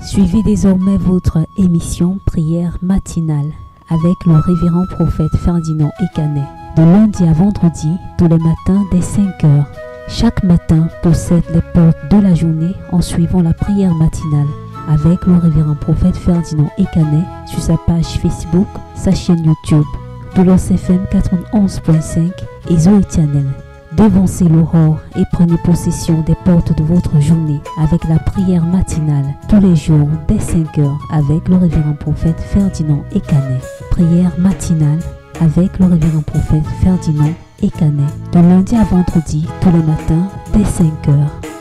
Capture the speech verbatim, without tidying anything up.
Suivez désormais votre émission Prière matinale avec le révérend prophète Ferdinand Ekanet, de lundi à vendredi, tous les matins dès cinq heures. Chaque matin possède les portes de la journée en suivant la prière matinale avec le révérend prophète Ferdinand Ekanet sur sa page Facebook, sa chaîne YouTube, Doulos F M quatre-vingt-onze point cinq et Zoé Channel. Devancez l'aurore et prenez possession des portes de votre journée avec la prière matinale tous les jours dès cinq heures avec le révérend prophète Ferdinand Ekanet. Prière matinale avec le révérend prophète Ferdinand Ekanet de lundi à vendredi tous les matins dès cinq heures.